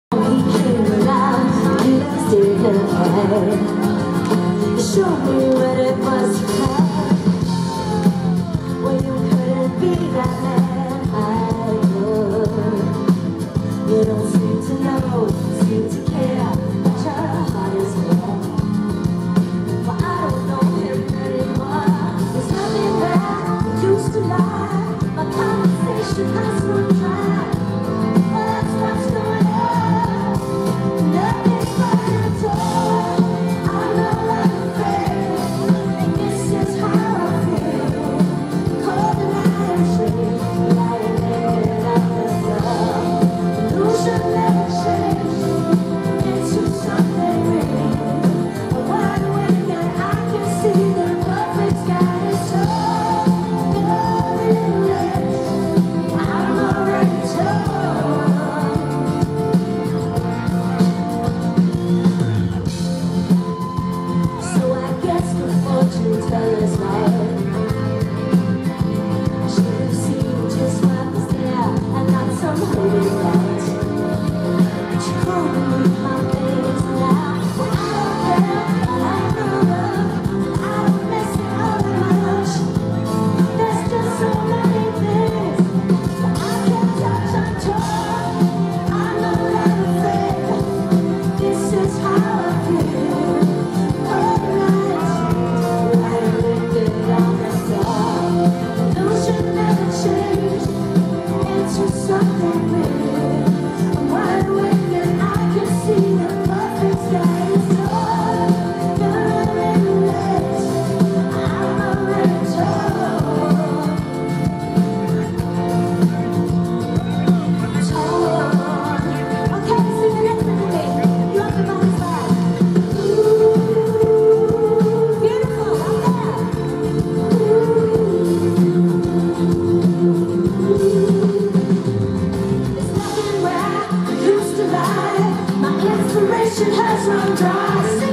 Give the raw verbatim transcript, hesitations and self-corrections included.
Show me what it was you had when you couldn't be that man I love. You don't seem to know, seem to care, but your heart is warm. Well, I don't know him anymore. There's nothing there. We used to lie. My conversation has run dry. Well, that's what's going on. Nothing's but a door. Has run dry.